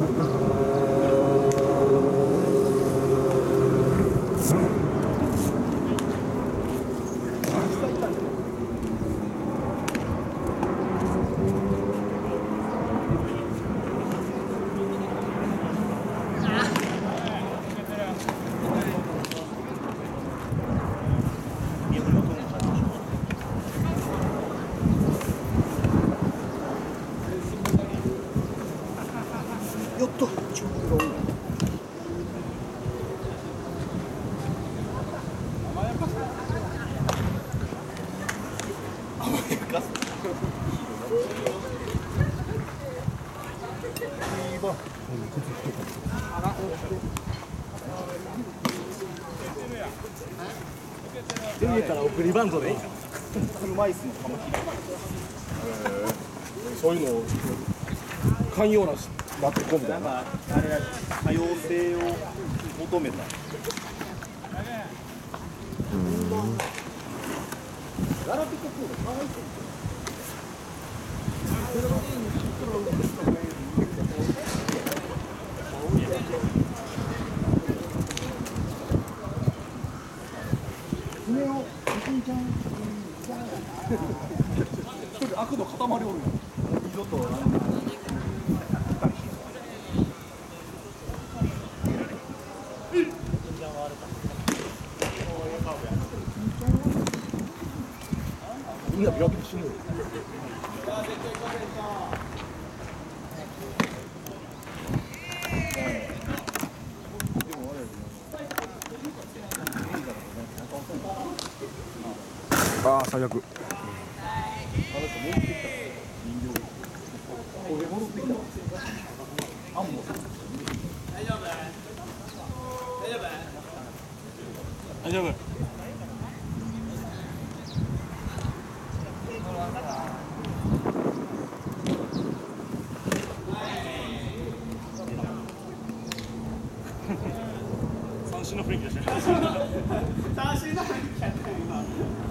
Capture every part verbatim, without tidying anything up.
よっとちょっと甘やかす甘やかす出てたら送りバントでいいな。 車椅子のカマキリそういうのを寛容なしなってこうみたないんな。 かあれ多様性を求めたガラピコプールかわいそう爪を一ちゃん一人悪の塊おるよ二度とみんな病気で死ぬよ。ああ最悪。大丈夫。三振の雰囲気でした。三振の雰囲気やった今。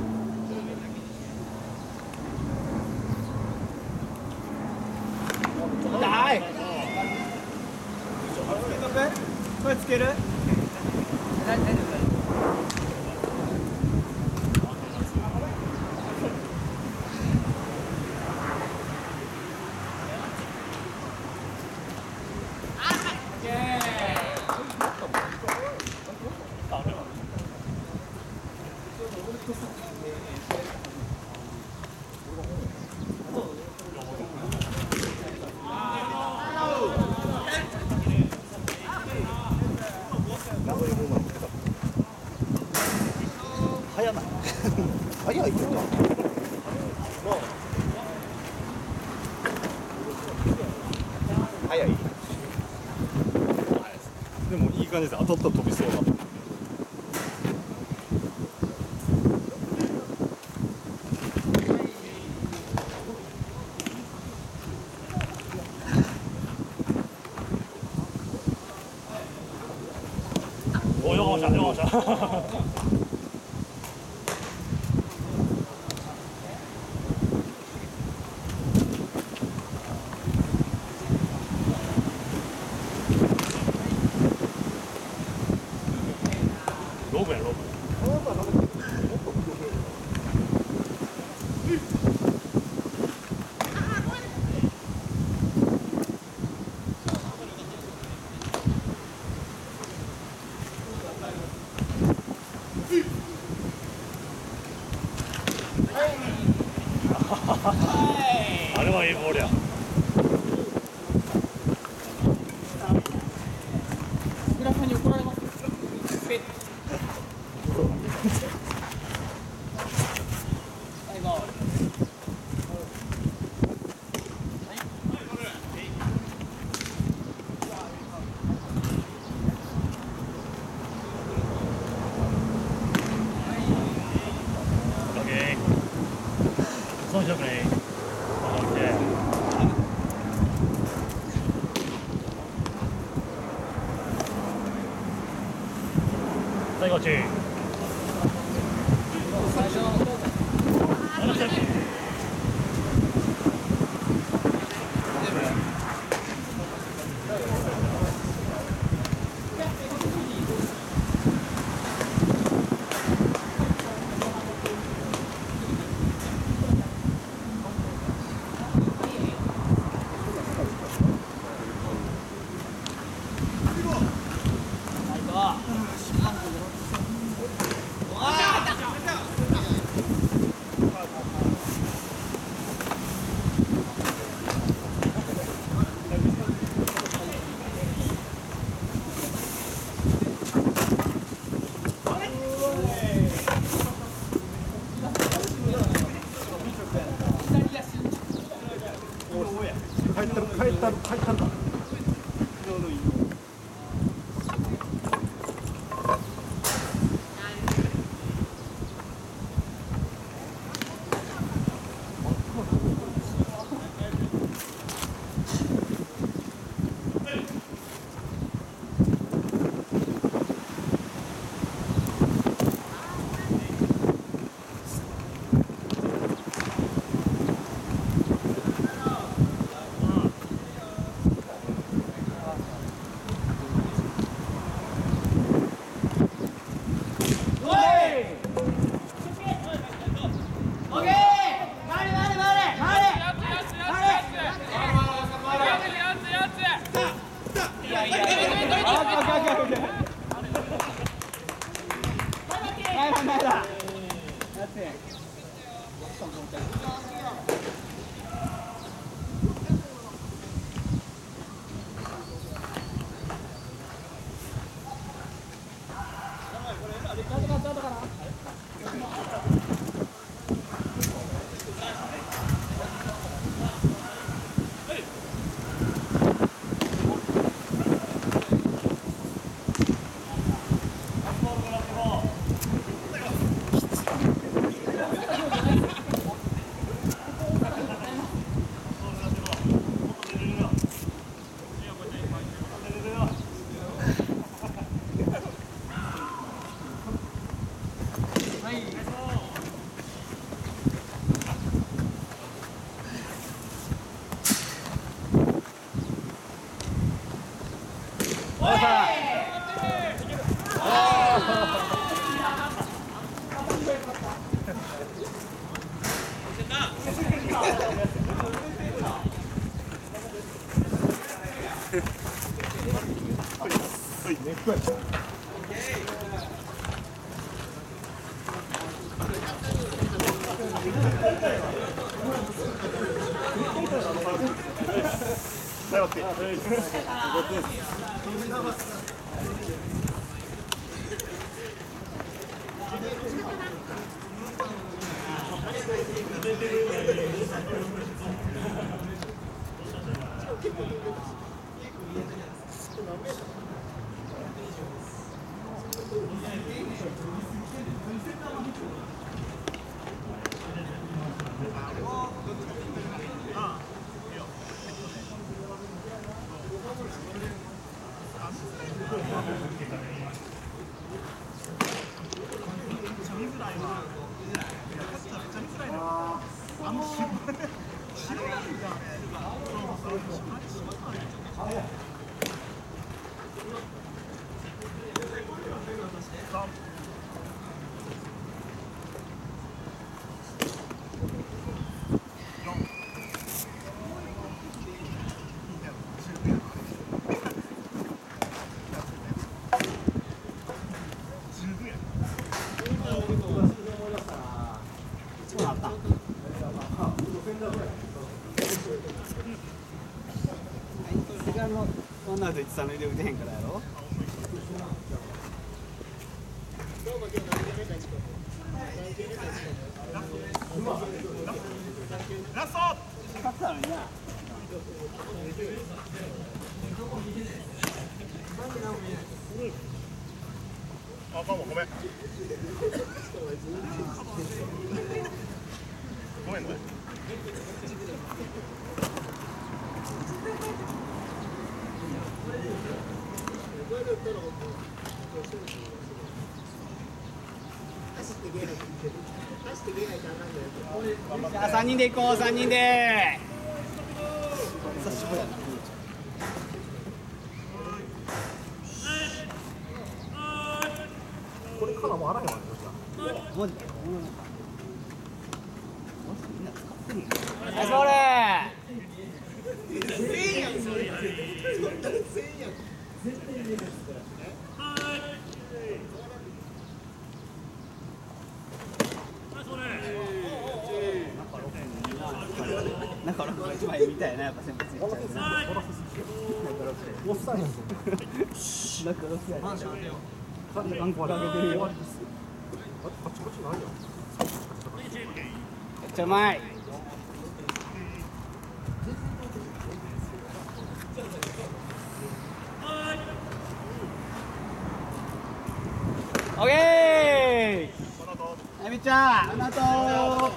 痛い。これつける？大丈夫。早ない早いけど早いでもいい感じで当たったら飛びそうな。およっしゃよっしゃ。ロブやロブ。あれはいいボールや。 村さんに怒られます。最後。 オッケー。そうしようね。オッケー。最後チー。 帰ったる帰ったる帰ったるか。 ワンアウト一三塁で打てへんからやろ。 ラスト。 勝ったのにな。 あ、かもごめん。ごめんごめん。 じゃあさんにんで行こう、さんにんで。久しぶりやな。 これからもあらへんわね。 マジで。みんな使ってるよ。ナイスボール。なんか俺が一枚みたいなやっぱ先発言っちゃうね。 おっさんやん。 なんかロスやね。 あんこあげてるよ。あ、カチカチないやん。 めっちゃうまい。 ピッチャー、あなと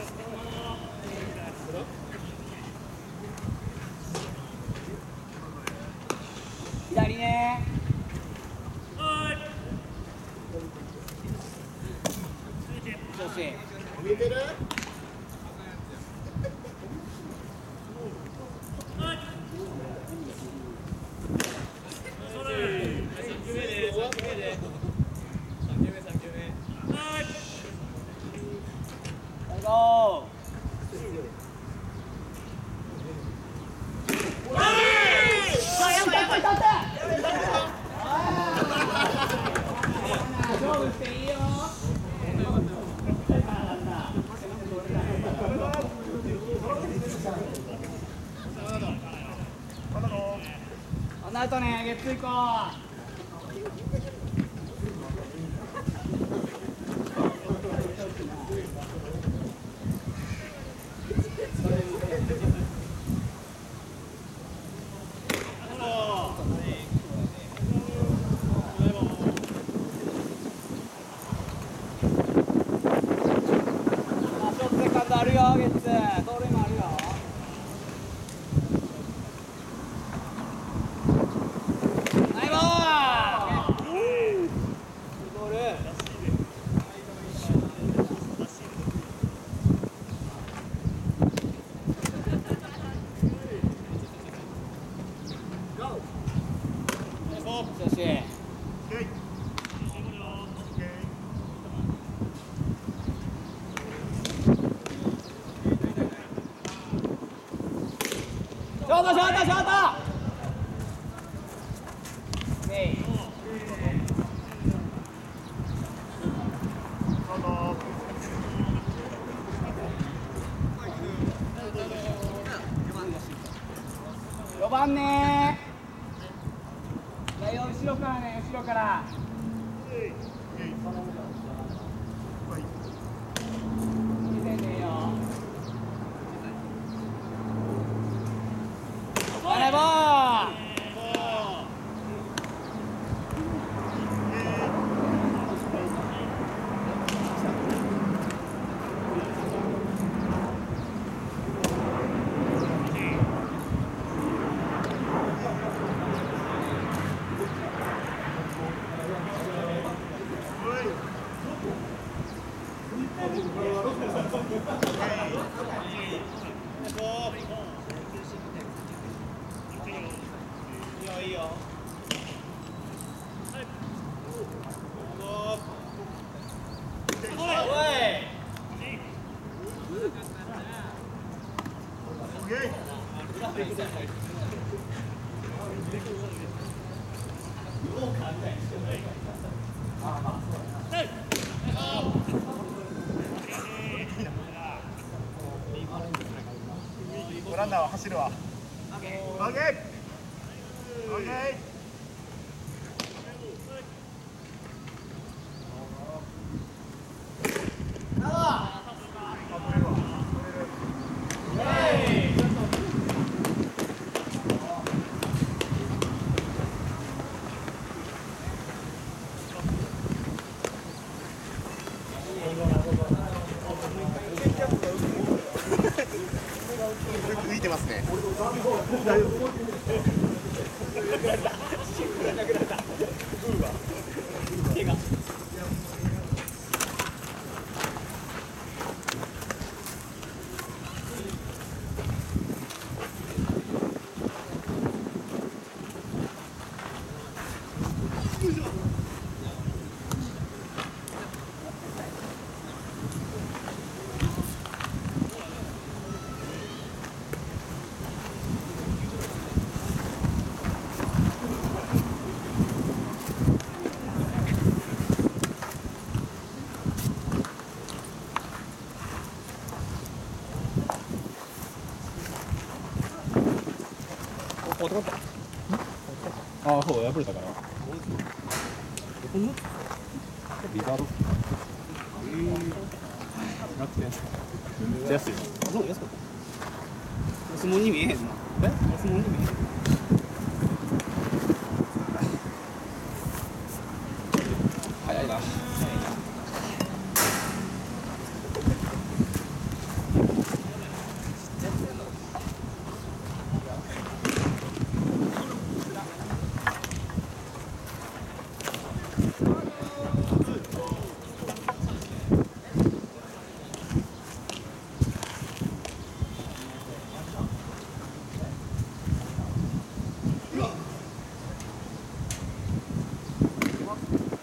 左ね。調子見えてる？ あとね、ゲッツー行こう。あるよ、ゲッツー。盗塁もあるよ。ナイボー。ゴール。調子。ショートショートショート。よばんねー。いやよ、後ろからね、後ろから。見てねえよ。あればー。いいよいいよ。 ランナーは走るわ。オッケー。オッケー。オッケー。浮いてますね。大丈夫。手が。 男だった。ああ、そう、破れたから。リザード。楽天。めっちゃ安い。 あ、そう、安かった。相撲に見えへんな。 え？ 相撲に見えへん。 早いな。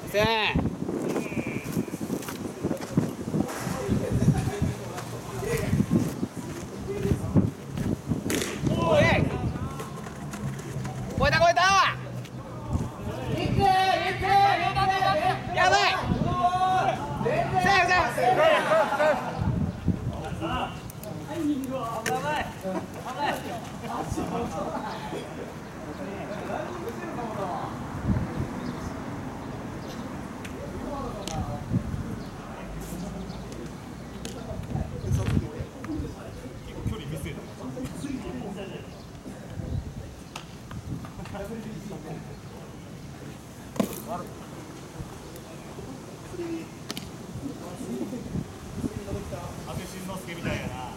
せん。おい。超えた超えた。やばい。セーフセーフ。 阿部慎之介みたいやな。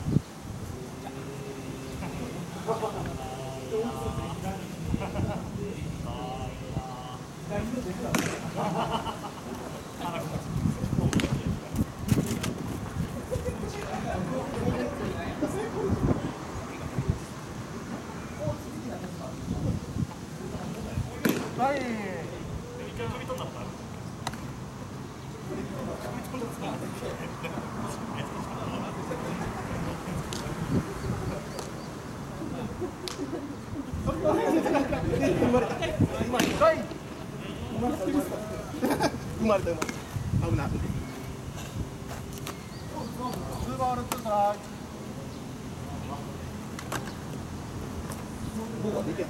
はい。 一回飛び飛んだった。 生まれた。生まれた。生まれた。生まれた。危ない。ツーバールツーサイ。どうだできる。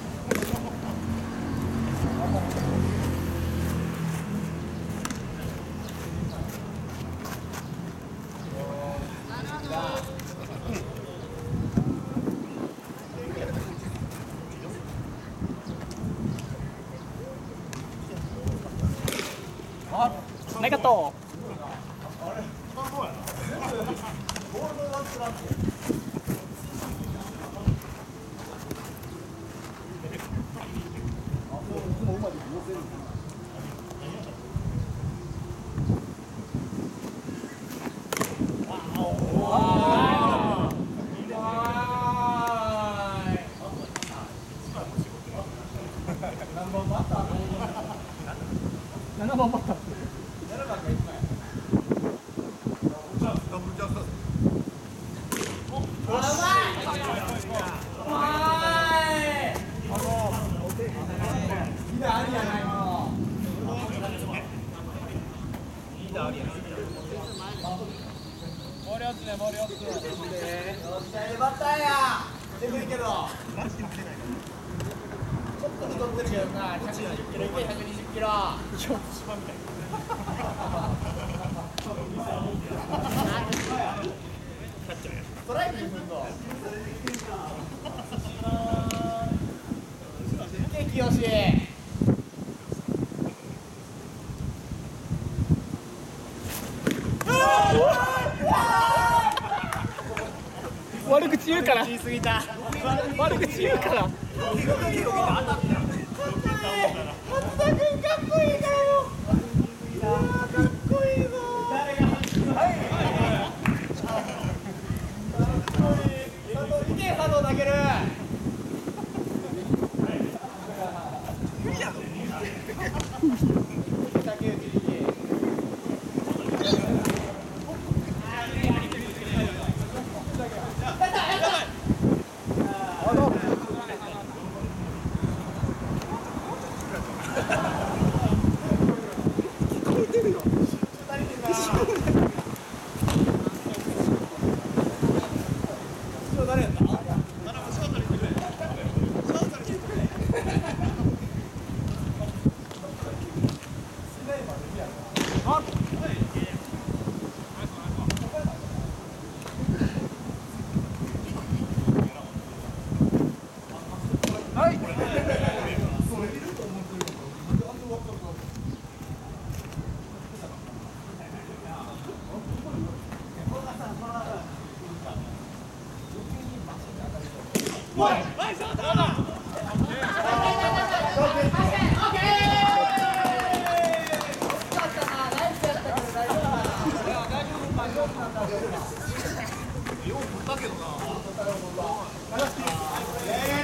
ありがとう。ななばんバッター。 バッターや。出てるけど。ちょっと太ってるけどな。ひゃくにじゅっキロいけひゃくにじゅっキロ。ストライクにすんの。ケーキよし。悪口言うから。言い過ぎた。悪口言うから。松田君かっこいいからよ。かっこいいぞ。誰が。はい。かっこいい。佐藤、いけ佐藤投げる。竹内力。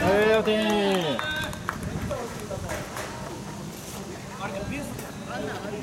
ええ、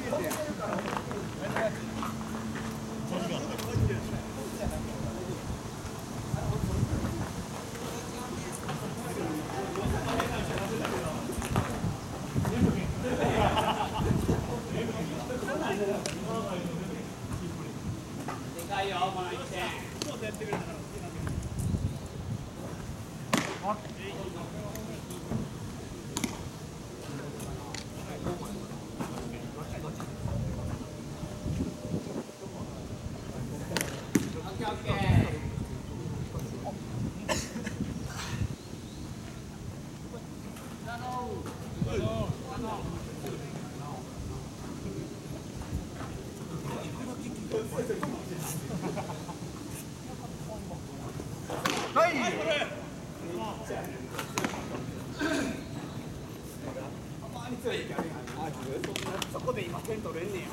そこで今点取れんねや。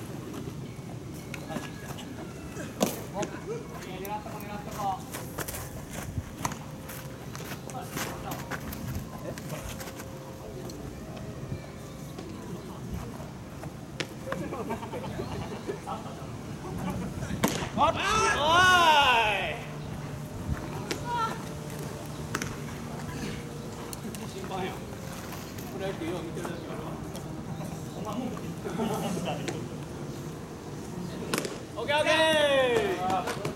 狙ったこ狙ったこ。おい。心配やん。プロ野球よう見てるだけやろ。オッケーオッケー。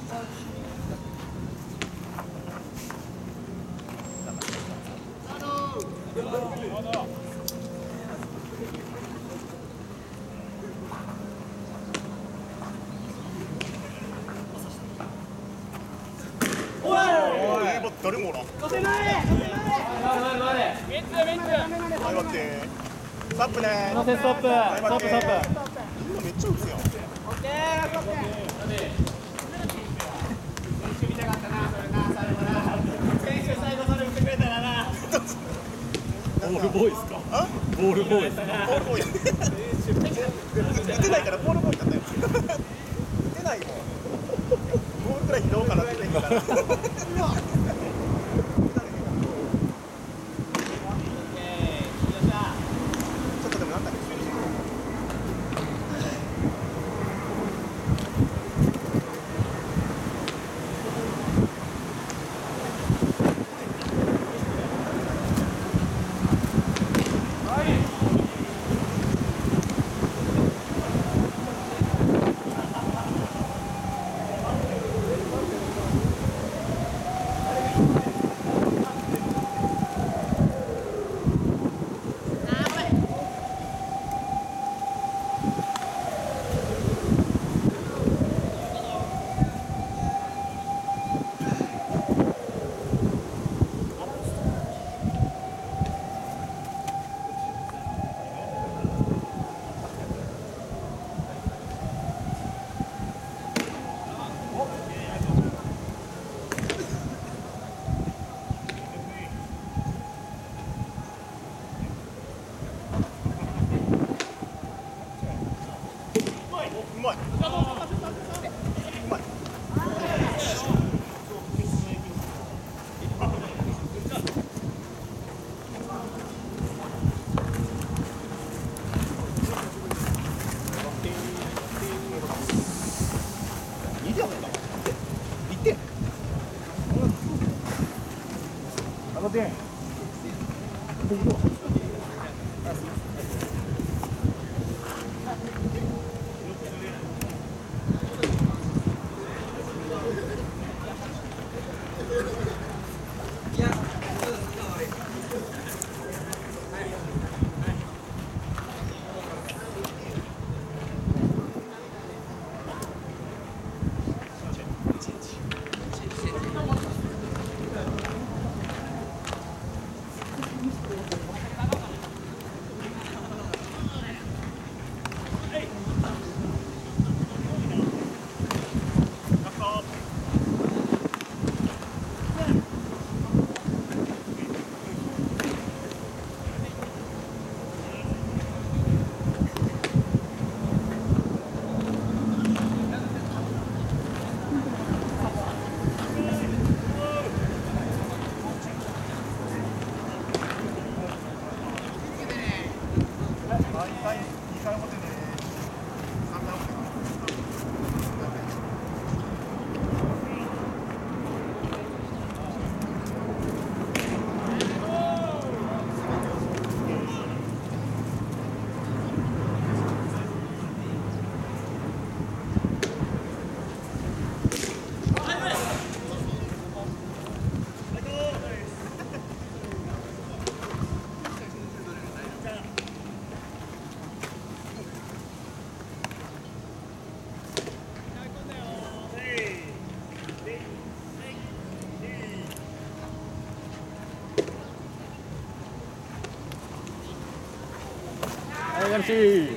誰もおらん。 乗せない。三つ三つ。 はい、待って。ストップね。 乗せストップ。ストップストップ。 今めっちゃ打つやん。 オッケーオッケー。練習見たかったな、それな、最後な。練習最後それ打ってくれたらな。 ボールボーイですか。 あ？ ボールボーイ。 ボールボーイ。打てないからボールボーイだったよ。打てないもん。ボールくらい拾おうかなって言ったから。 がし。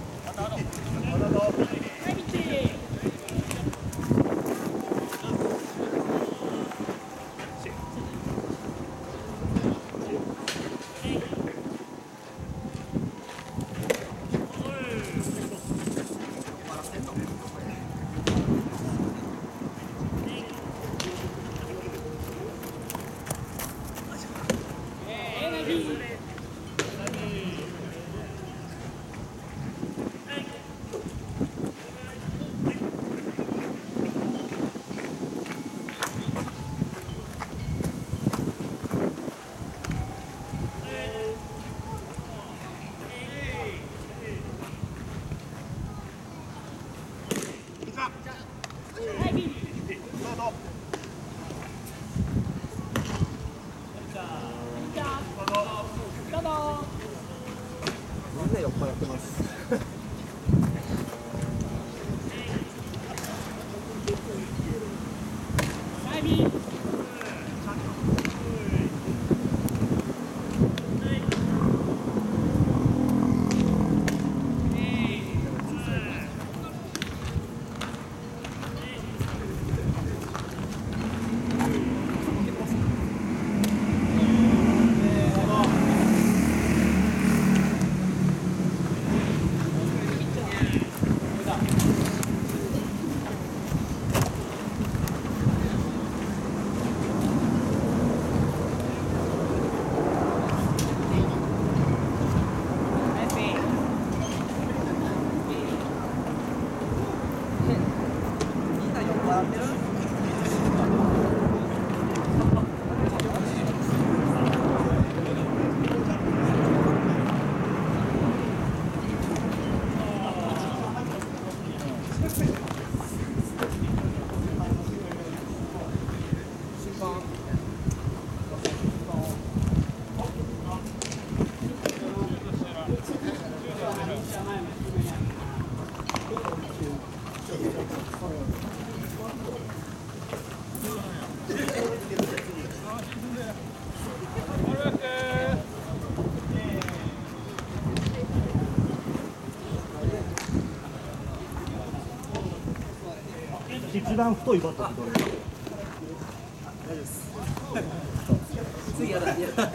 みんな酔っ払ってます。 一番太いバットってどれ？ 大丈夫です。次やだ。次やだ。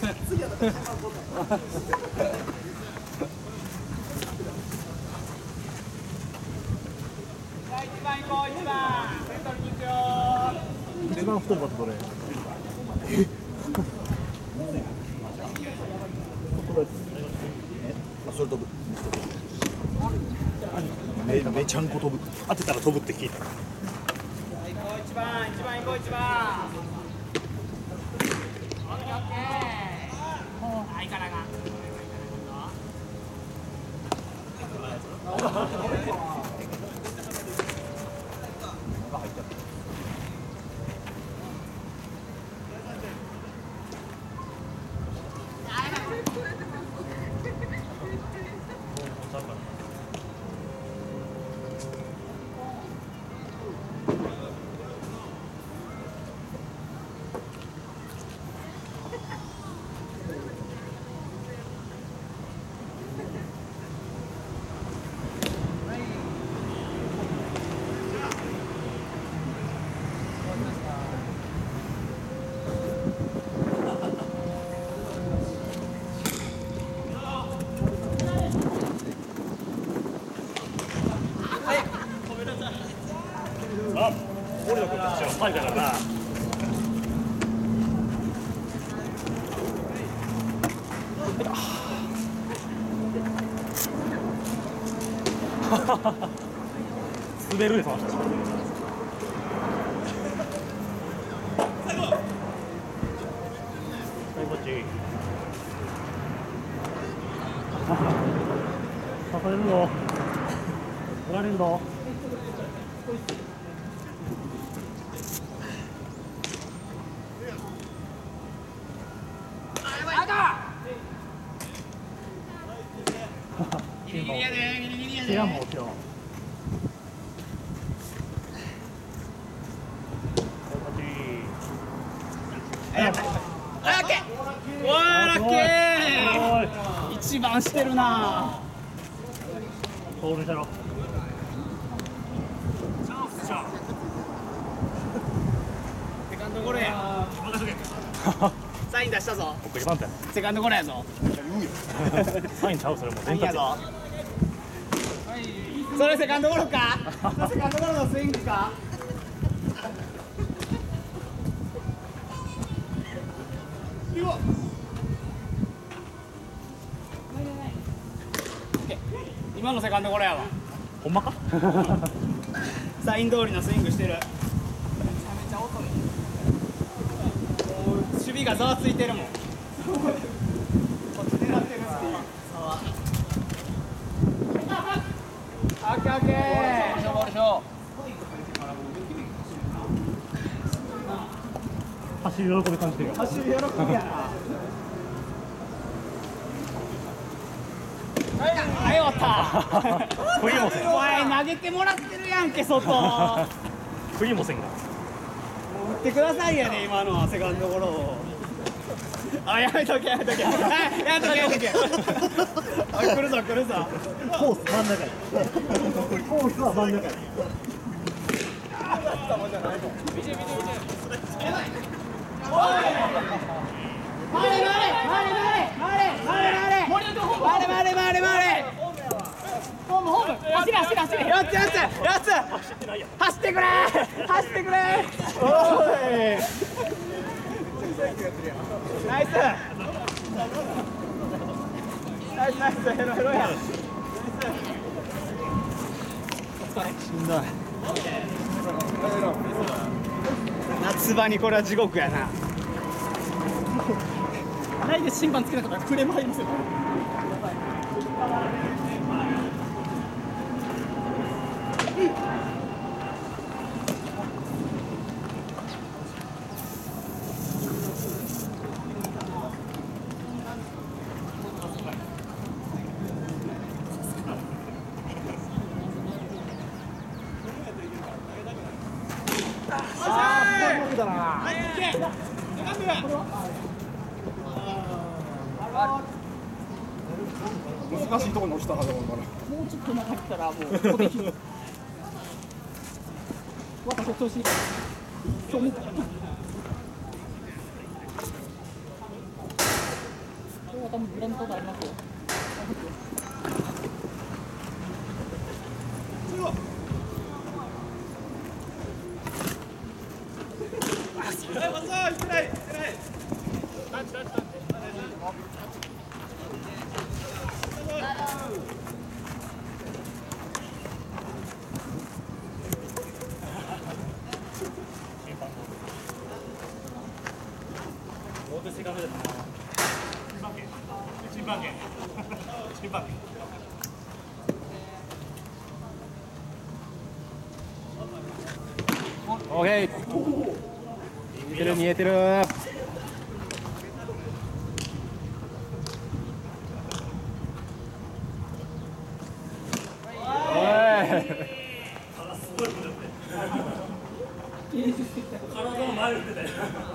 一番行こう、一番。セントルに行くよ。 一番太いバットどれ？ あ、それ飛ぶ。めめちゃんこ飛ぶ。当てたら飛ぶって聞いた。 一番、一番行こう、一番。オッケー、オッケー。はい、からが。 あ、俺のことはファイだからな。滑るでました。最後。最後こっち。刺されるぞ。取られるぞ。 ギリギリやで、ギリギリやで。 いやもう今日。 オッケー。わー、ラッキー。一番してるな。 ボールだろ。 セカンドゴロや。サイン出したぞ。 送りバントや。 セカンドゴロやぞ。 サインちゃうそれもうサインやぞ。それセカンドゴロか。セカンドゴロのスイングか。今のセカンドゴロやわ。 ほんまか？ サイン通りのスイングしてる。めちゃめちゃ遅い。もう守備がざわついてるもん。こっち狙ってるっていう。オッケーオッケー。ボールしよ走り喜び感じてるよ。 走り喜びやな。はい、終わった。 振りもせん。 おい、投げてもらってるやんけ、外。も振りもせんが。 う打ってくださいやね、今のはセカンドゴロ。あ、やめとけ、やめとけ。はい、やめとけ、やめとけ。あ、来るぞ、来るぞ。 コース真ん中に。コースは真ん中に。 回れ、回れ、回れ、回れ、回れ、回れ、回れ。回れ、回れ、回れ、回れ。ホーム、ホーム。走れ、走れ、走れ。やつ、やつ、やつ。走ってくれ。走ってくれ。おい。ナイス。ナイス、ナイス、ヘロヘロや。しんどい。夏場にこれは地獄やな。ないで審判つけなかったらクレーム入りますよ。 難しいところに落ちたはずだから。 もうちょっと中入ったらもうここできる。わたこ調子いい。今日も。今日は多分グラウンドがありますよ。 ボールセカンドですな。審判権。審判権。 オーケー。見えてる見えてる。 体の前打ってたよ。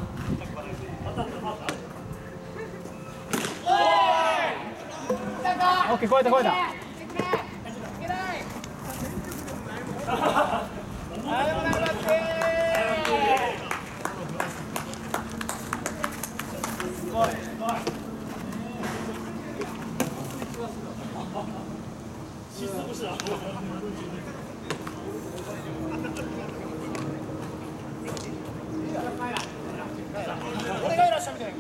オッケー、超えた超えた。 失速した。 俺がいらっしゃるみたいな。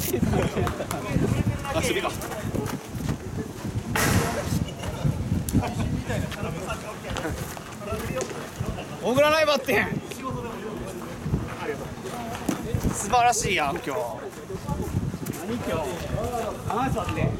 あ、守備か。小倉ライバーって素晴らしいやん今日。 何今日あ座って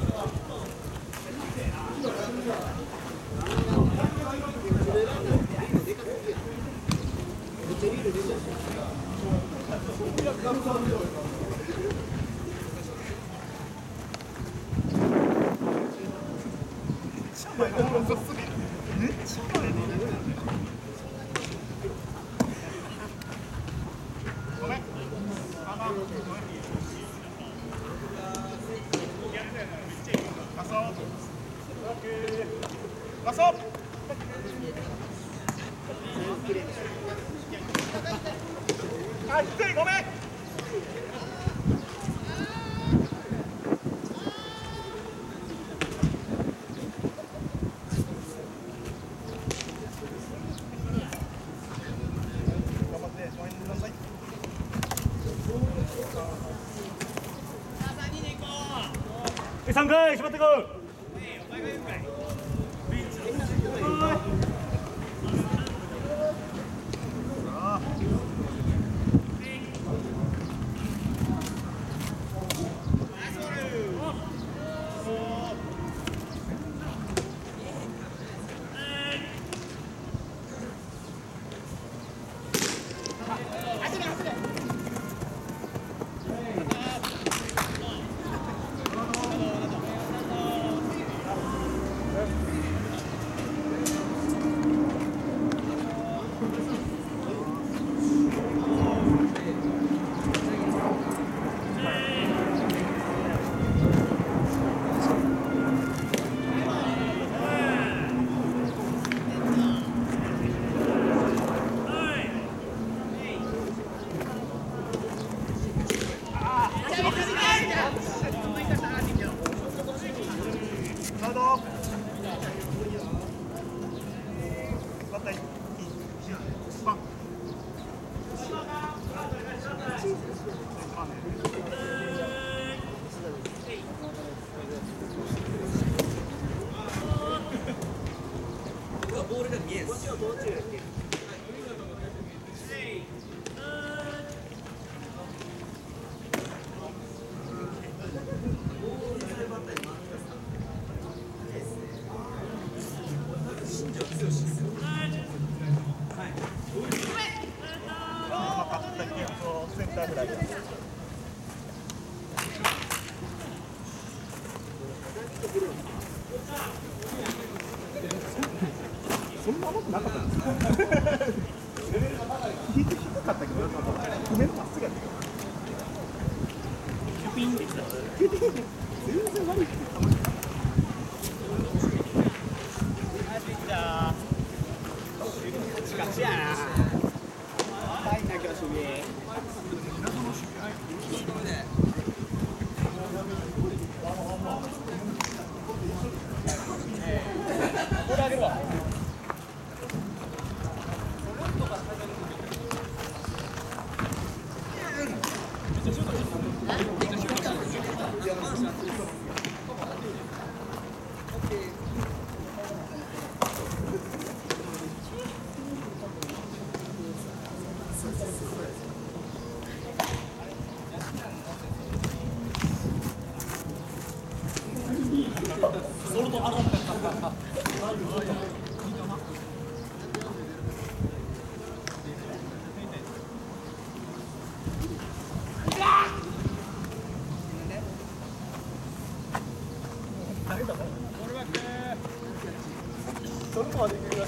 ラスト。あ、低い、ごめん。頑張って、ごめんなさい。 さんかい縛っていこう。 センターぐらい。そんな甘くなかったんですか。低かったけど、梅のまっすぐやったけど。キュピンできた。全然悪い。 ガチやな。入んなきゃ守備。これあげるわ。 ソルトアロンそれまで行くよ。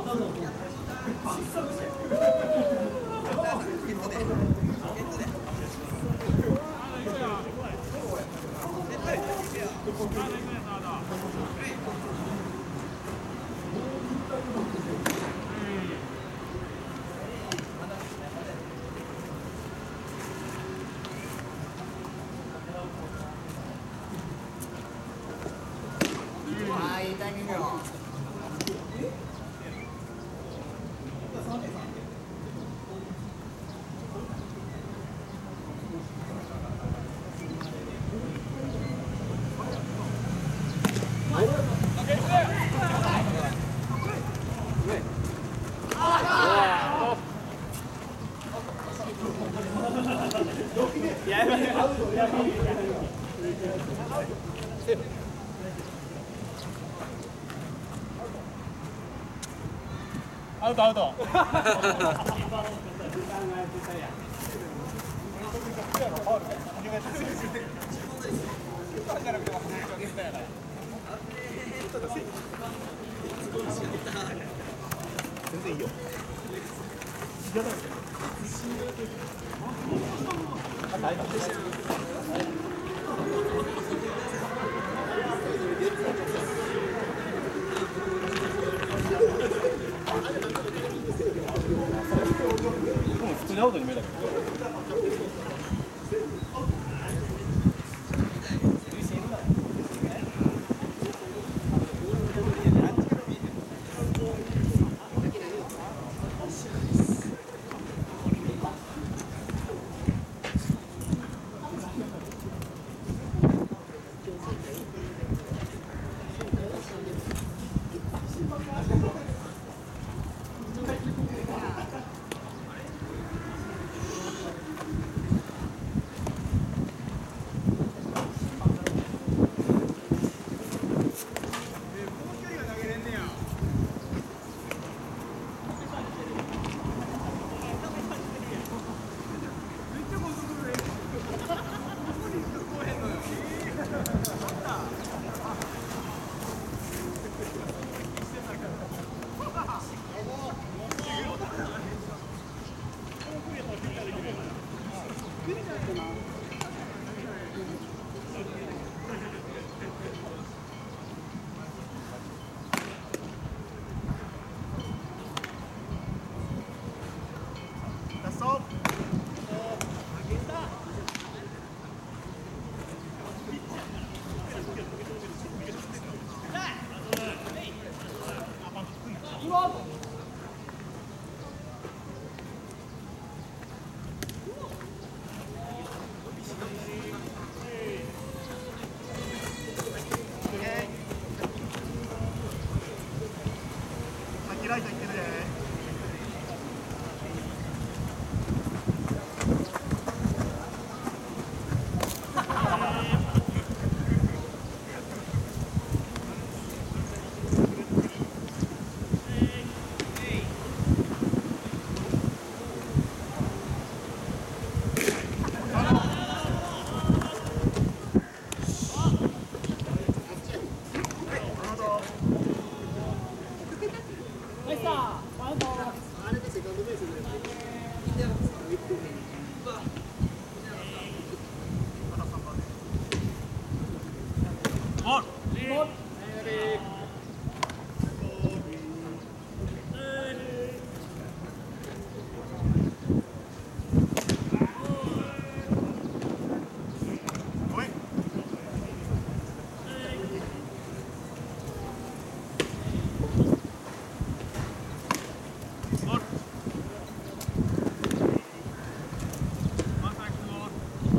いいタイミングよ。 アウトアウト。 全然いいよ。 普通にアウトに見えたけど。 ライトいってるで。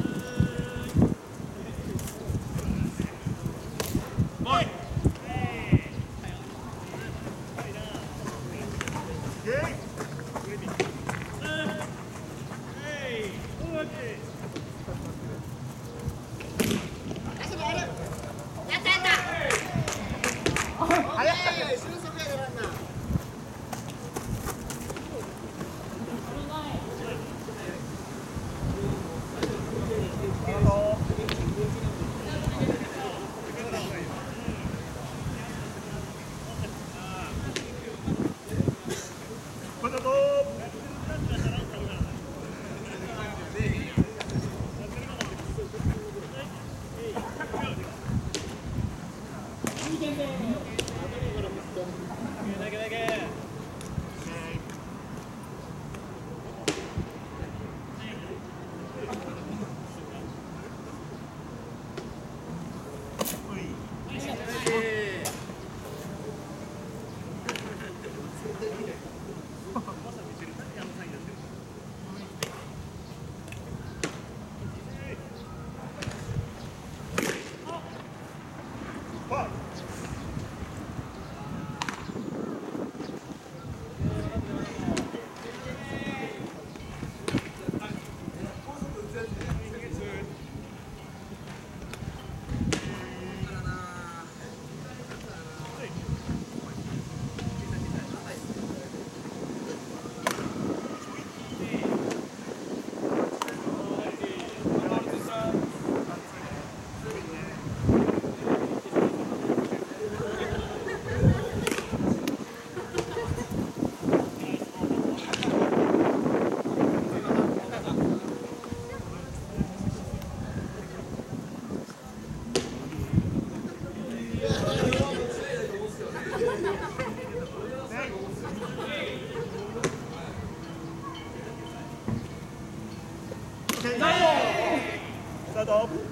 Boy!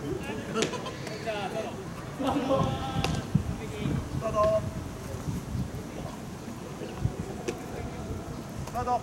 スタート。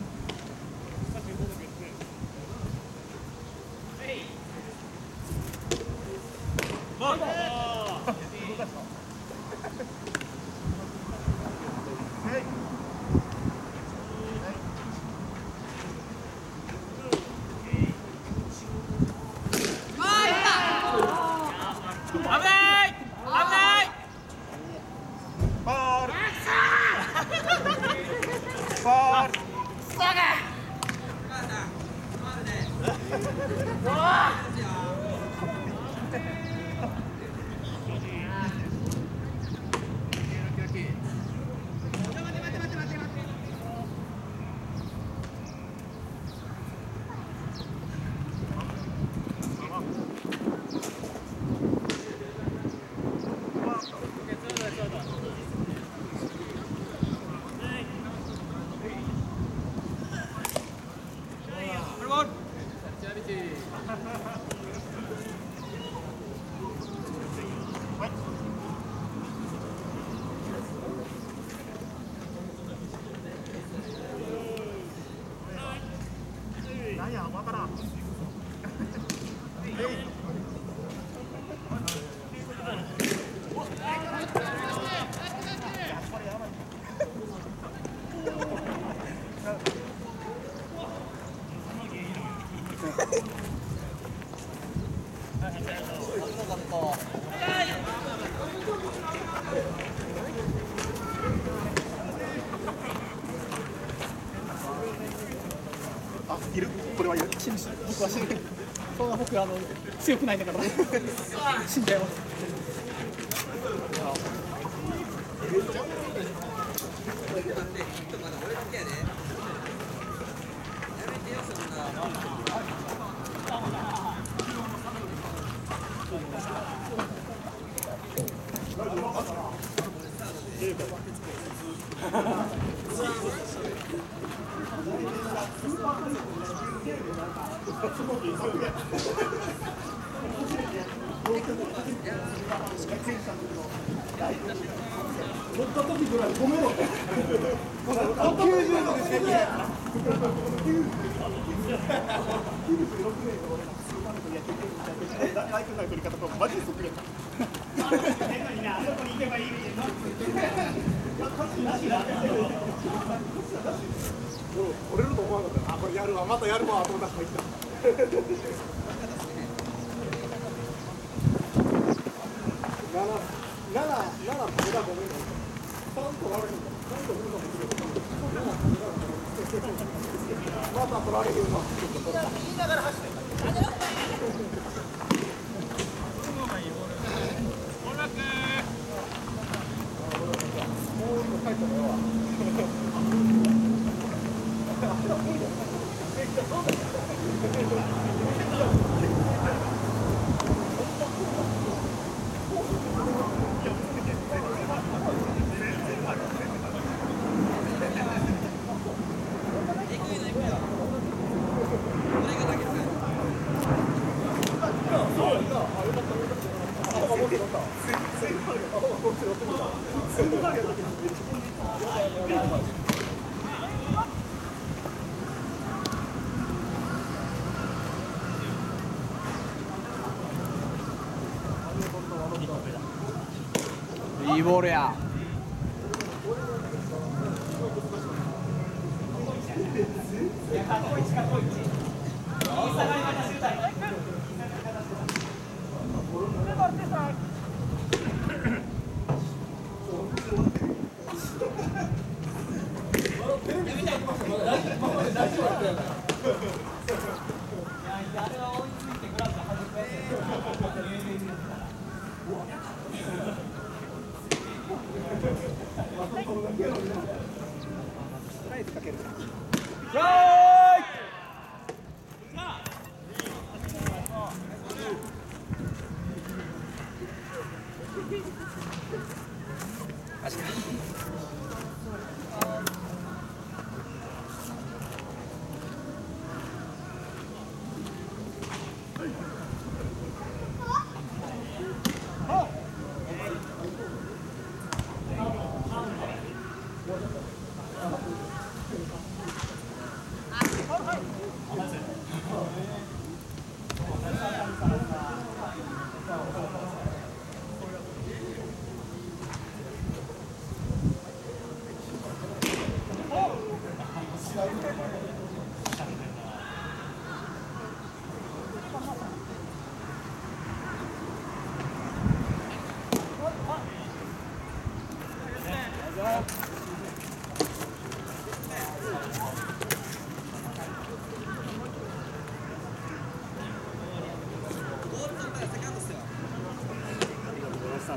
なんや、わからん。あ、いる。これはいる。 死ぬし、僕は死ぬ。そんな僕あの強くないんだから。死んじゃいます。 乗った時ぐらい止めろ。きゅうじゅうどでしかいけない。ライトの取り方とマジでそっくりやった。折れると思わなかった。あ、これやるわ、またやるわ、と思ったら入った。七、七、七、これだ、ごめんね。三取られるんだ。三取るのもいいけど。また取られるな。言いながら走って。 いいボールや。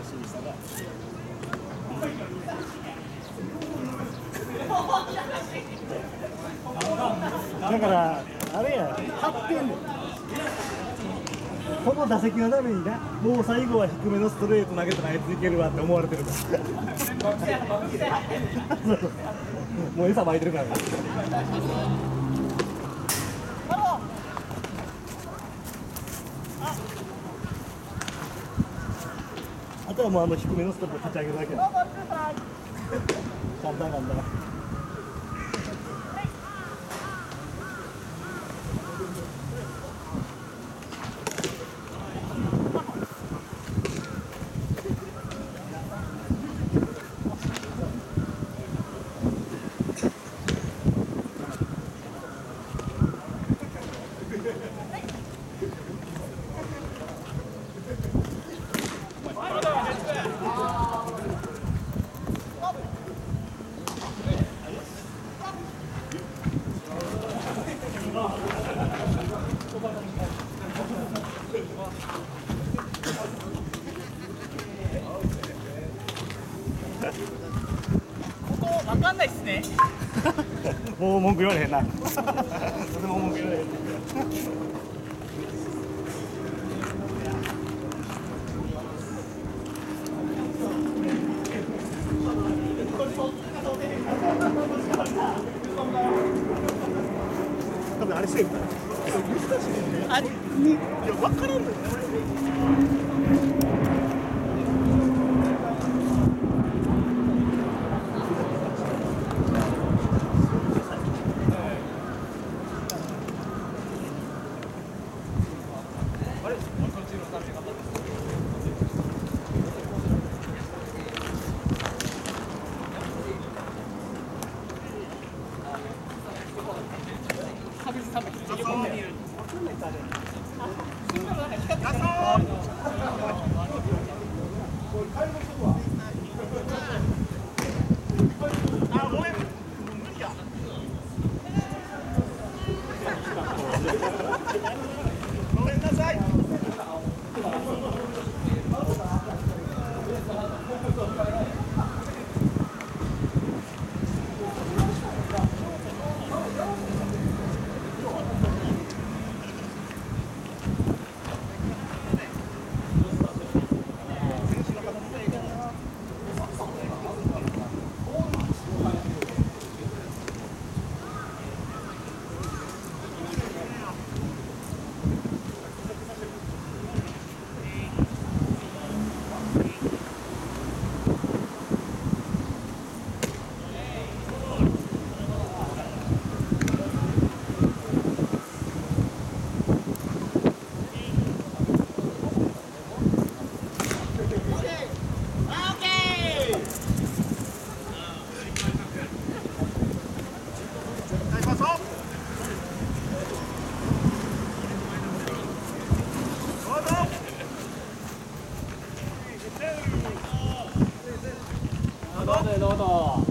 しにしたが。 だからあれや張ってんねん。この打席のためにな、もう最後は低めのストレート投げたらあいついけるわって思われてるからもう餌撒いてるからね。あとはもうあの低めのストレート立ち上げるだけだ。簡単なんだ。 ここわかんないっすね。 もう文句言われへんな。とても文句言われへん。 多分あれセーフだ。難しいね。 あれいや分からんのよ。ごめんなさい。 どうぞ。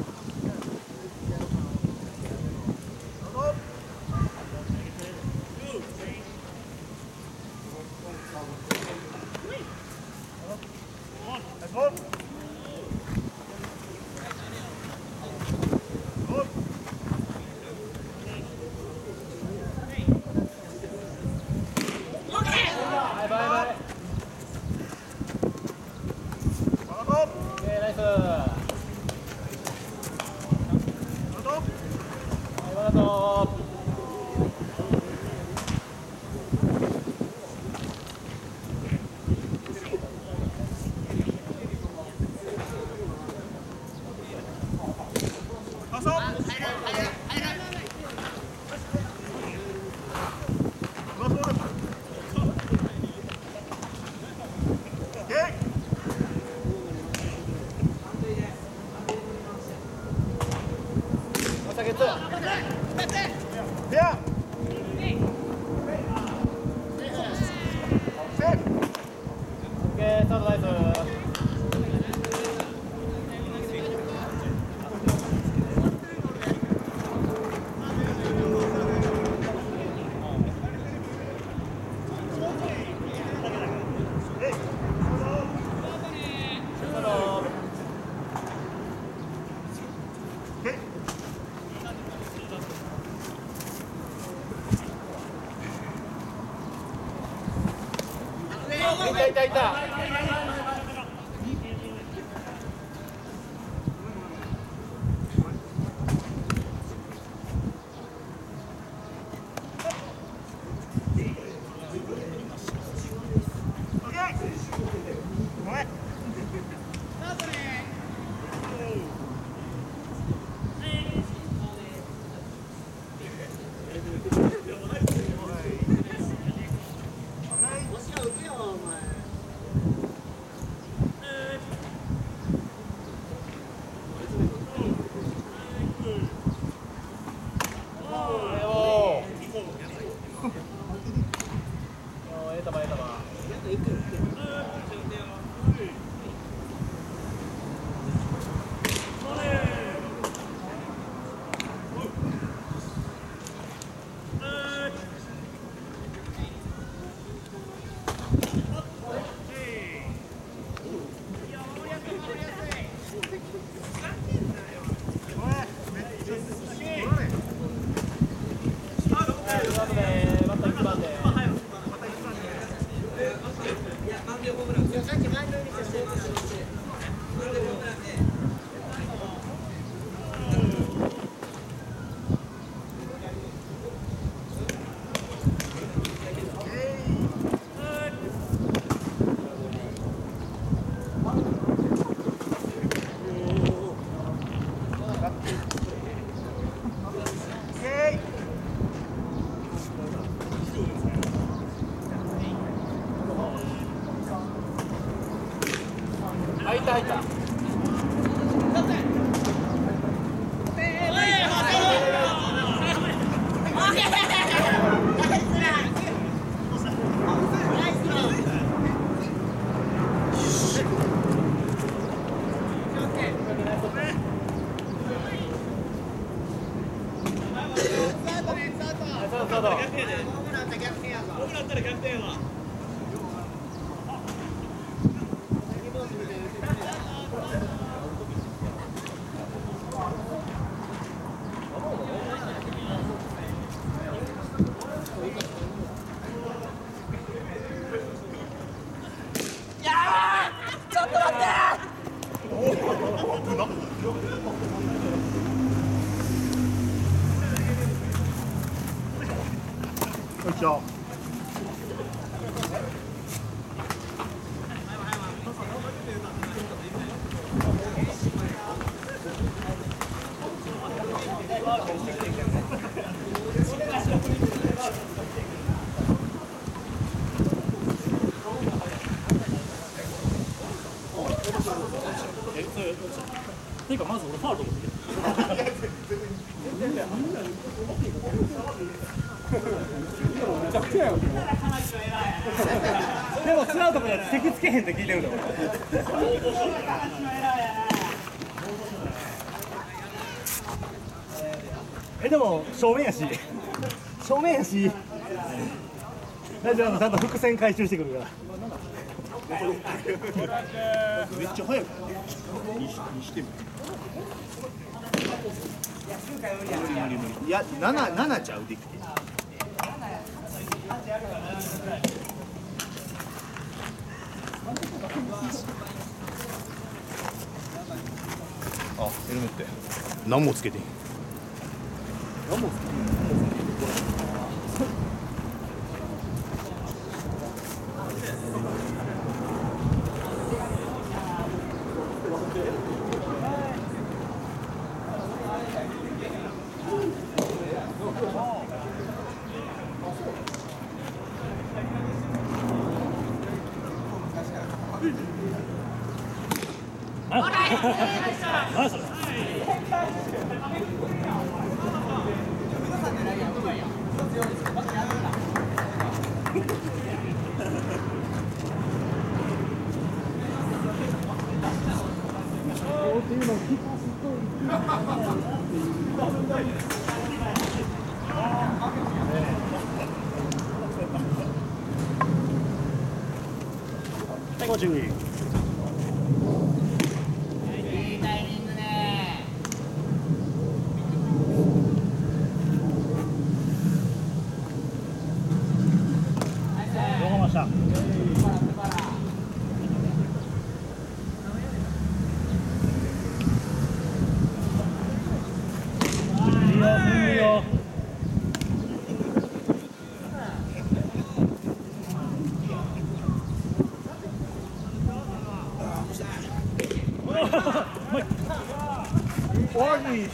いたいたいた。入った入った。 よいしょ。 ていうかまず俺ファウルと思ってめちゃくちゃやよ。でもツーアウトまで席つけへんって聞いてるの。えでも正面やし正面やし大丈夫、ちゃんと伏線回収してくるから。 めっちゃ速い。にしてみ。いや、七七ちゃうできて。あ、ヘルメットや。何もつけてへん。何もつけてへん。 何それ。はい、ご注意。どうもました。 終わり。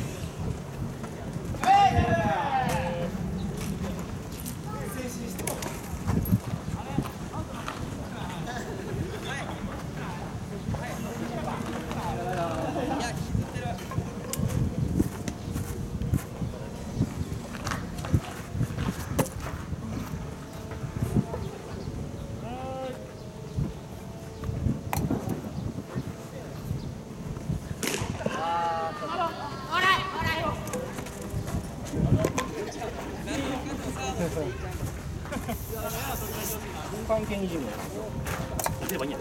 関係にじゅうねん。出ればいいんや。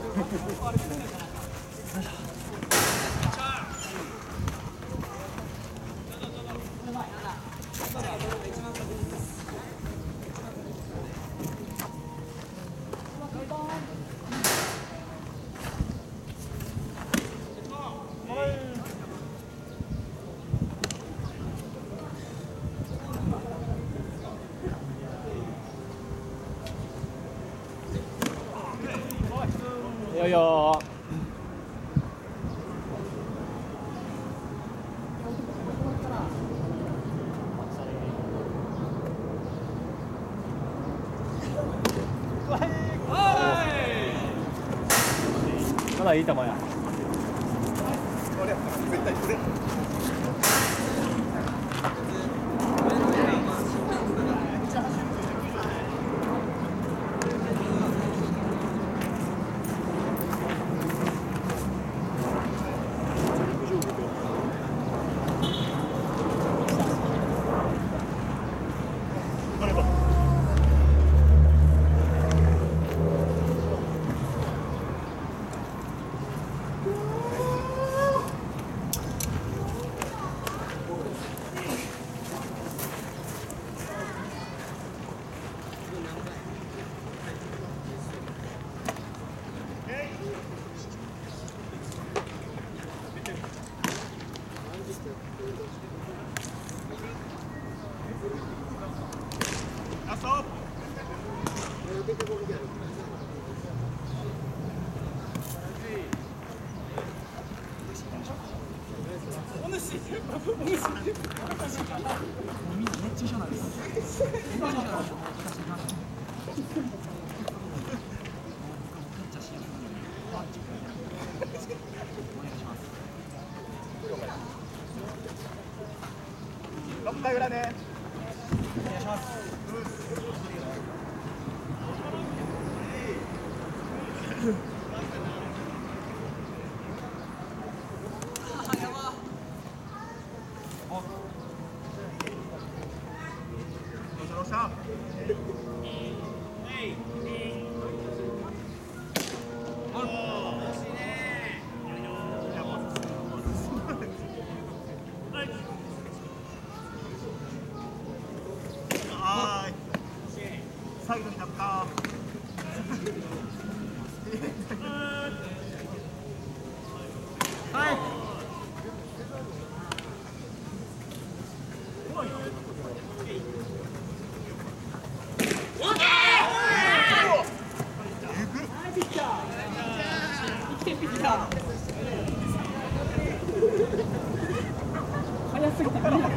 いよいよ。まだいい球や。 これ絶対これ。ろっかい裏ね。お願いします。どうしたどうした。サイドになった。はい。 早すぎて無理だ。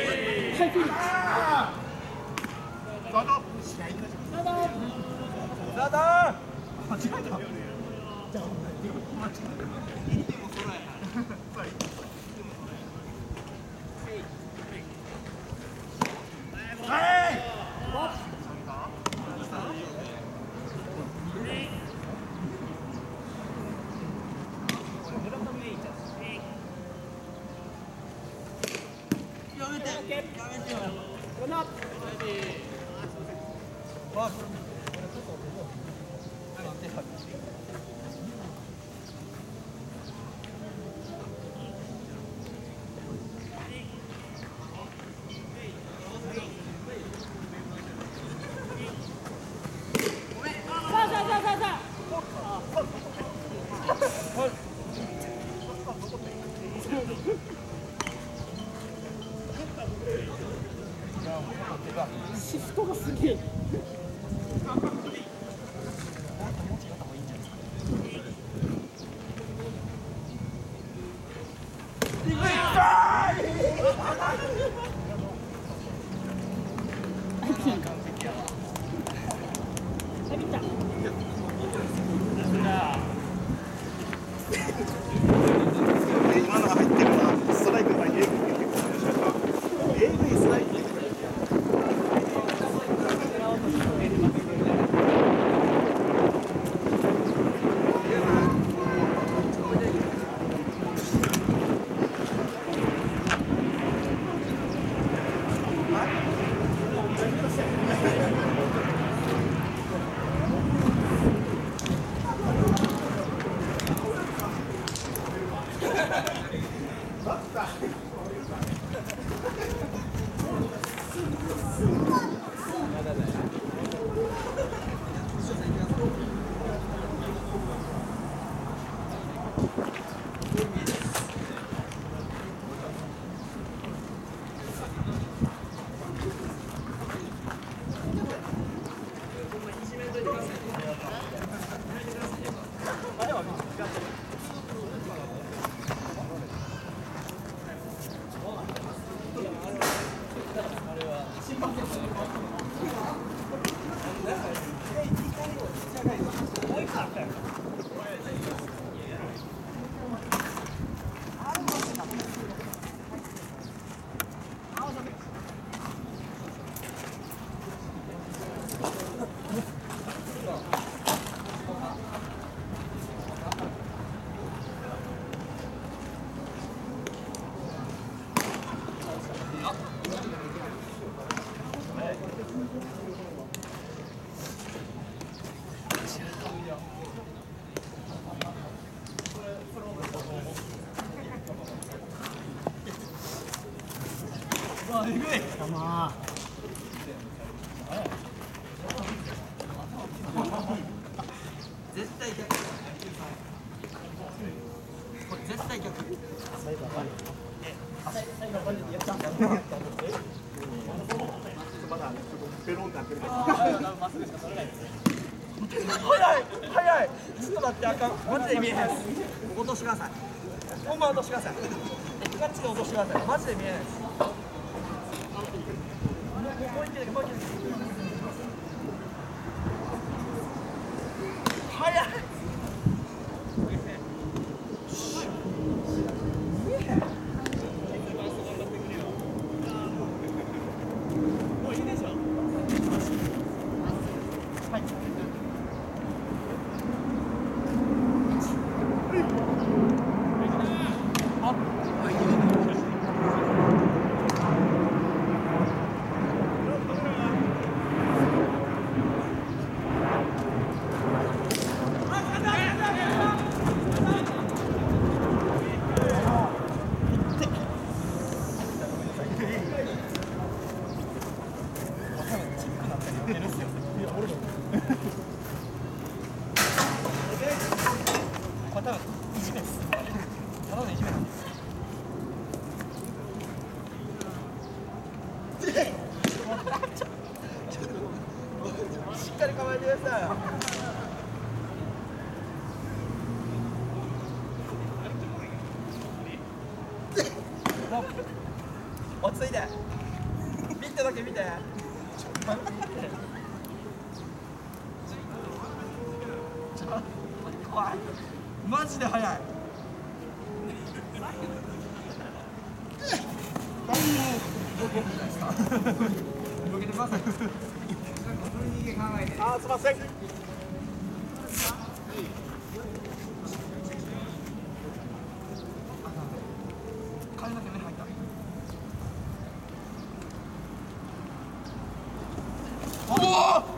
スタート。 タート。 シフトがすげえ。 今のが入ってるのはストライクの前にエグいエグいストライク。 絶対逆。これ絶対逆。 ペロンって開ける。 早い早い。ちょっと待って、あかん。マジで見えへん。落としてください。ほんま落としてください。ガチで落としてください。マジで見えないです。もう一回だけ、もう一回だけ。早い。もういいでしょ。はい。しっかり構えてください。落ち着いて。見てだけ見て。 怖い。マジで速い。向けてください。あー、すいません。髪の毛目入った。おお。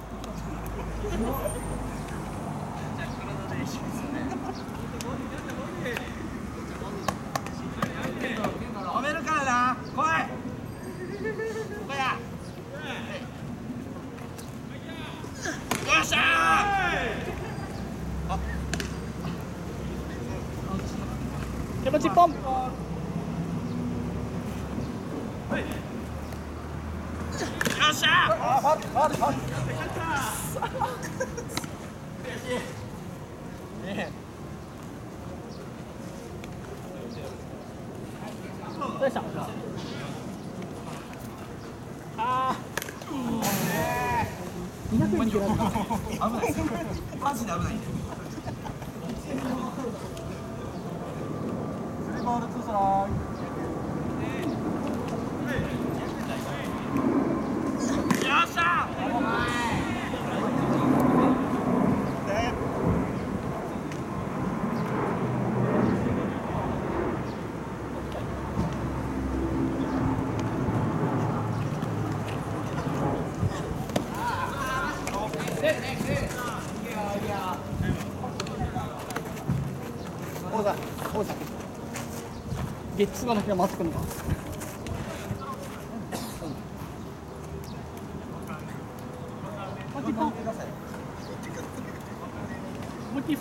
止めるからな。来い。ここや。よっしゃー。 手持ちポン。 よっしゃー。あ、ファウル、ファウル、ファウル。 どうでした？ああ。にひゃくえんいけない。 危ない。マジで危ない。スリーボールツーストライク。よっしゃー。 ゲッツーがなきゃ回ってくるのか。思いっきりポン。思いっきり振って。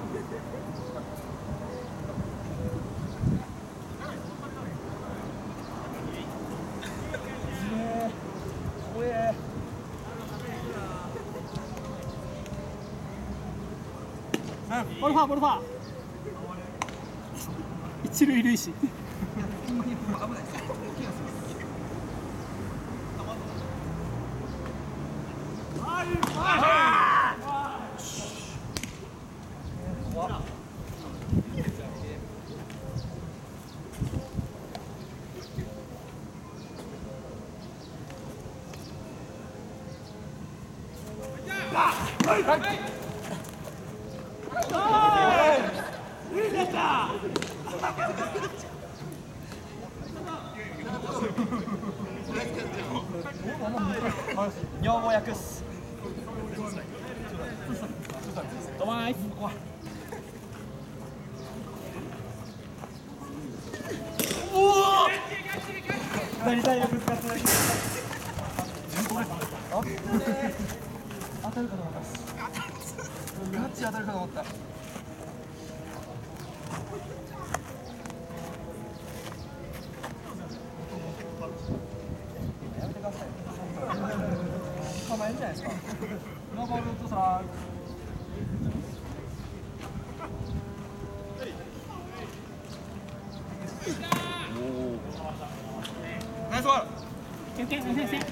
ボルファーボルファー。一塁塁審。 女房役っす。 ドマイス。 おお。 何体力使ってない。 当たるかと思った。ガチ当たるかと思った。やめてください。構えるじゃないですか。ノーボールとさら。ナイスボール。 先生先生。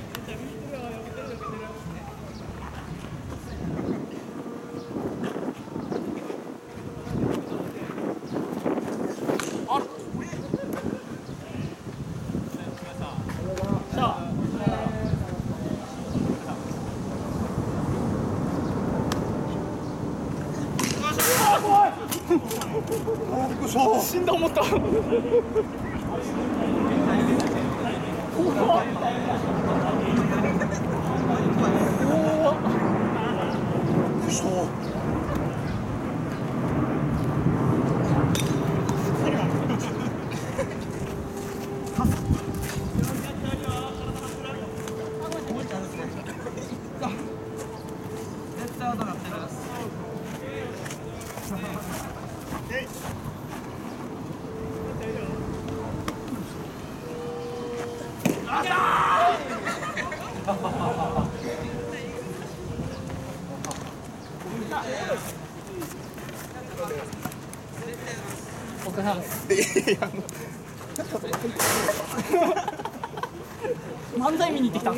死んだ思った。 絶対アウトなってる。 お疲れ様です。漫才見に行ってきた。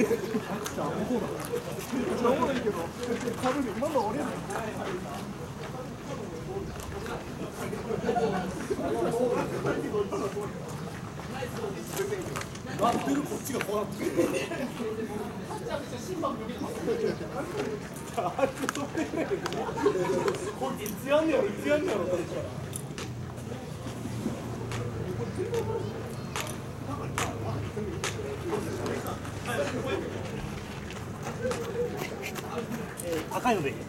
おもろいけど、かぶる。今の俺やん。 いつやんねやろいつやんねやろこれ赤いのでいい。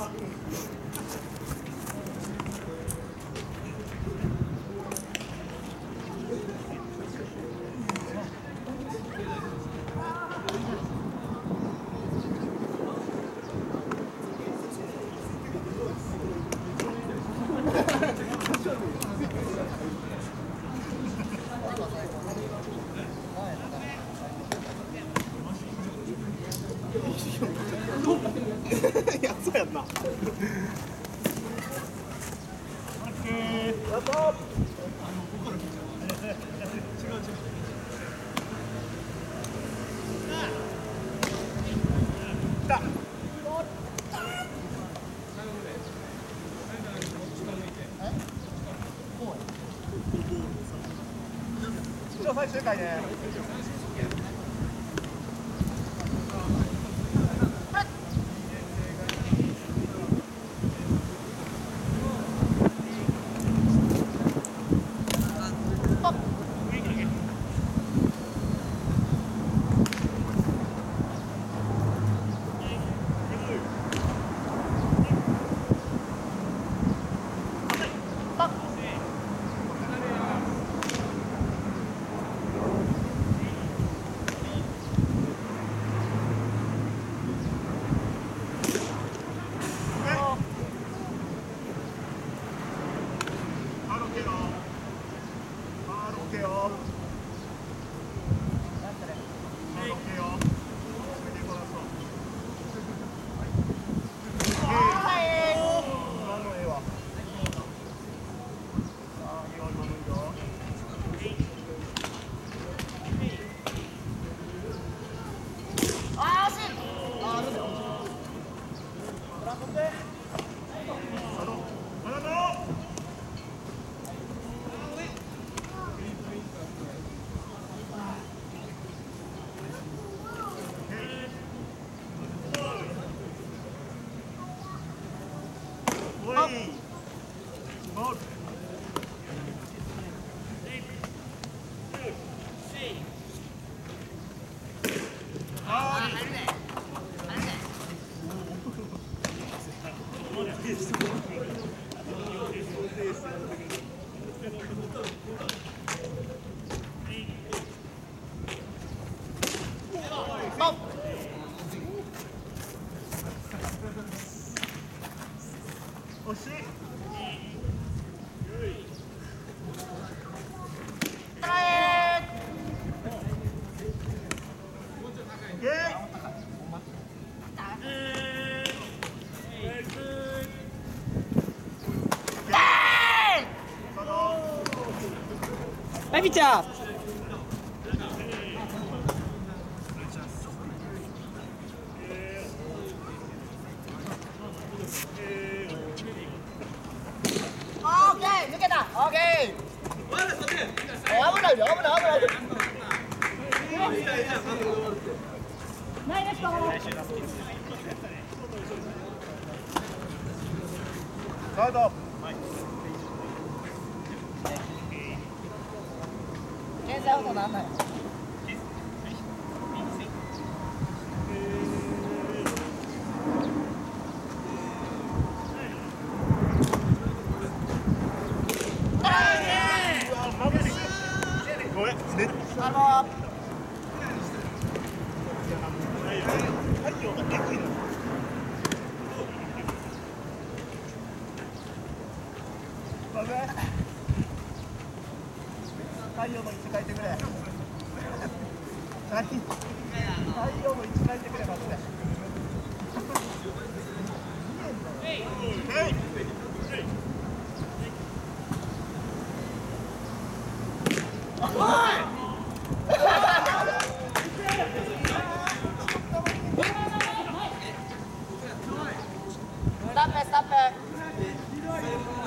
いやそうやんな。一応最終回ね。惜しい。 はい、ピッチャー。 オーケー、抜けた。オーケー。危ないよ、危ない、危ない。 ないですか。 ガード。 検査アウトなんない。 ごめん。ね。 あの太陽ができる。ごめん。太陽の位置変えてくれ。太陽の位置変えてくれ、マジで。えい。 スタップスタップ。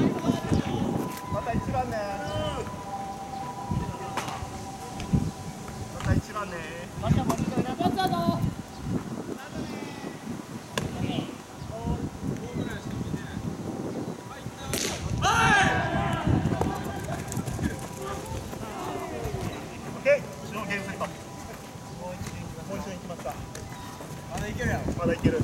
また一番ねまた一番ねオッケー、後ろのゲームセット。もう一度行きますか。まだいけるやろ。まだいける。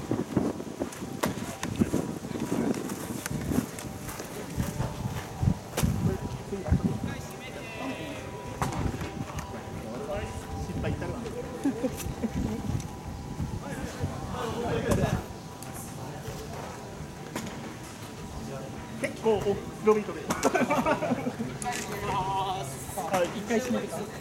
失敗したるわ。結構オフロビートで。はい、一回締めてください。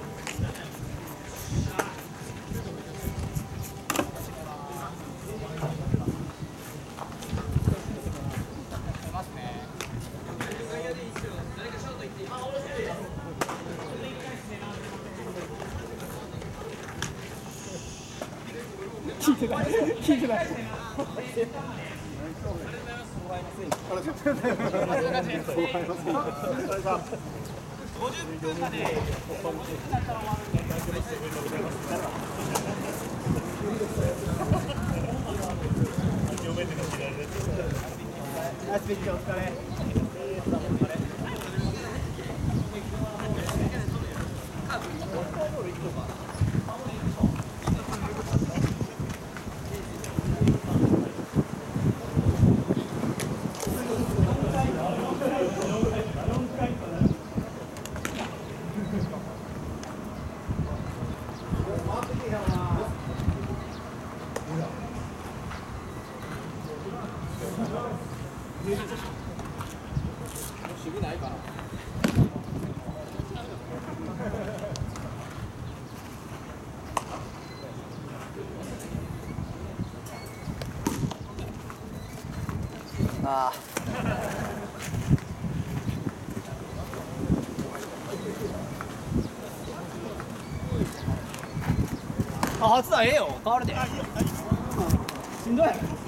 聞いてない聞いてないごじゅっぷんまでナイスピッチお疲れ。渋ないかな。ああ。あ、初だ、ええよ、変わるで。しんどい。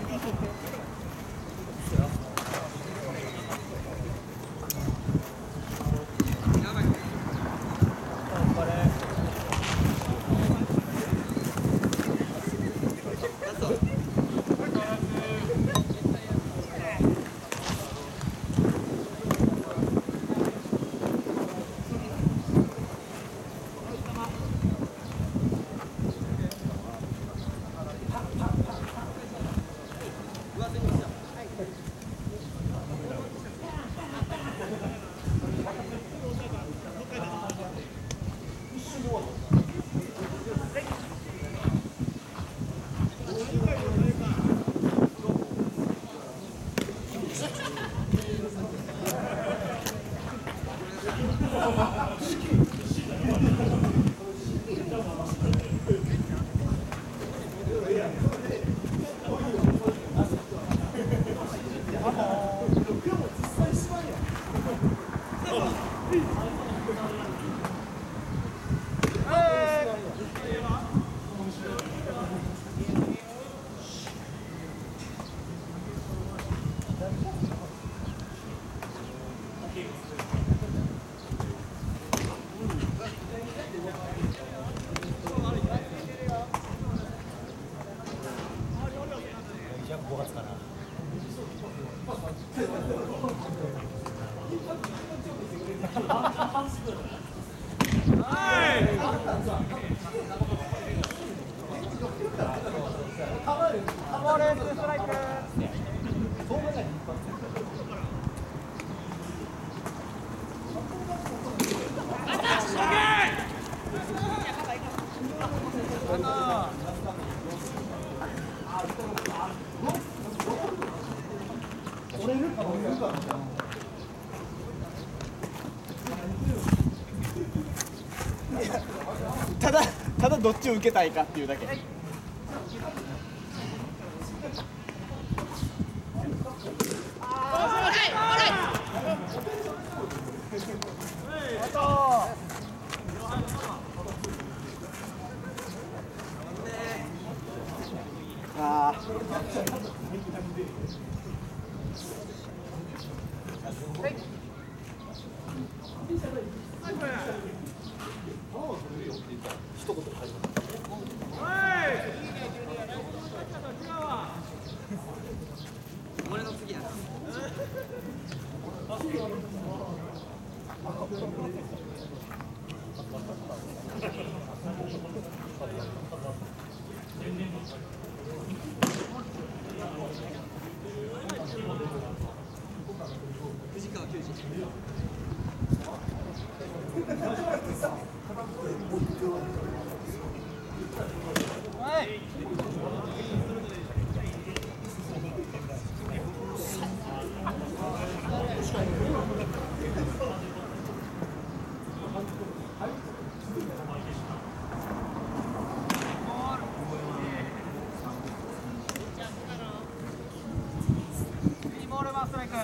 ごがつかな。ただただどっちを受けたいかっていうだけ。ああ。 俺の次やな。藤川球児。はい。ボールはストライク。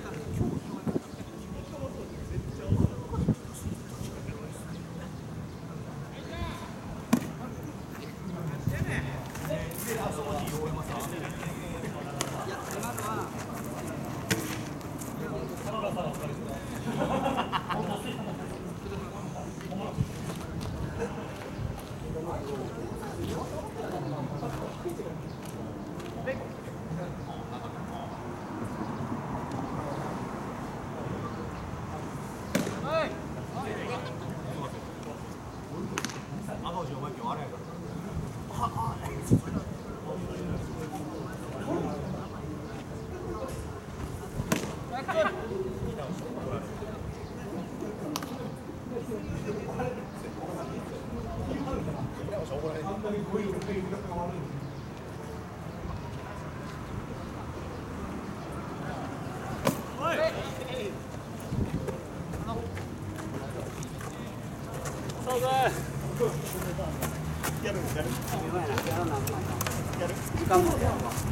やるやるやる時間も。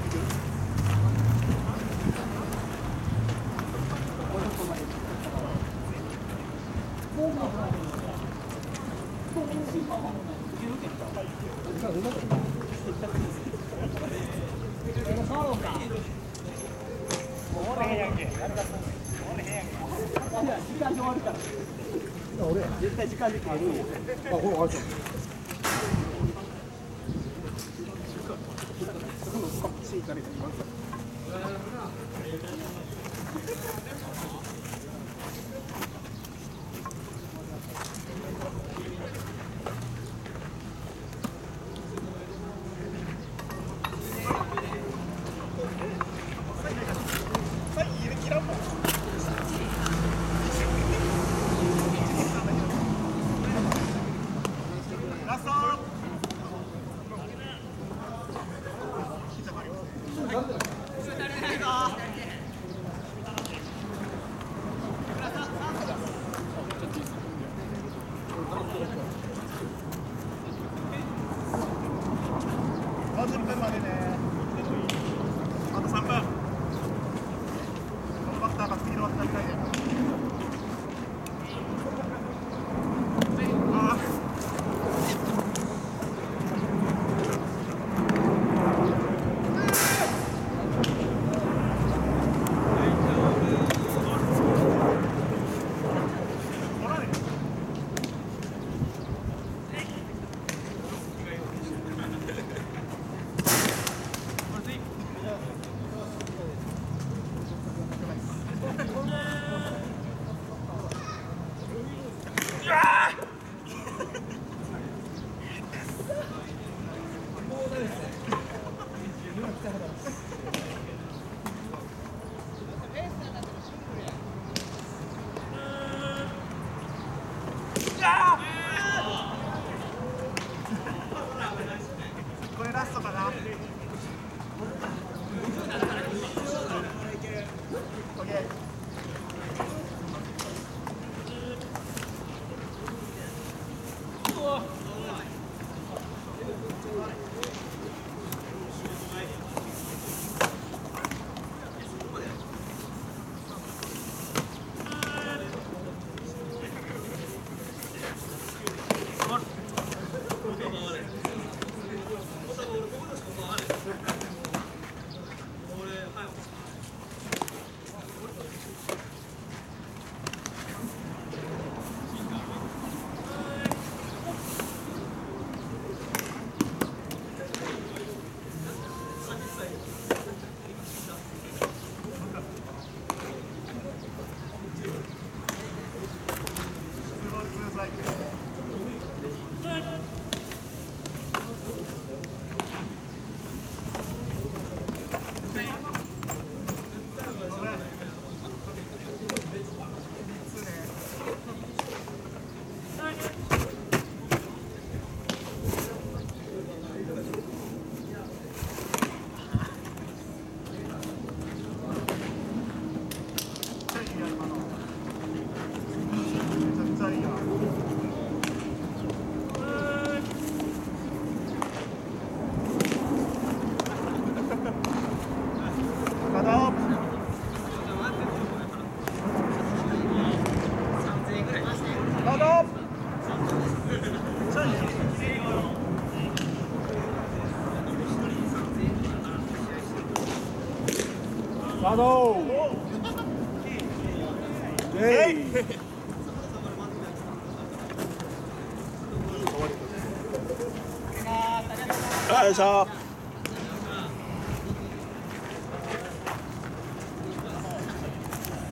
時間で終わるから。 俺絶対時間で帰るんや。 あ、これあれじゃん。 ぞー。えい。 よいしょ。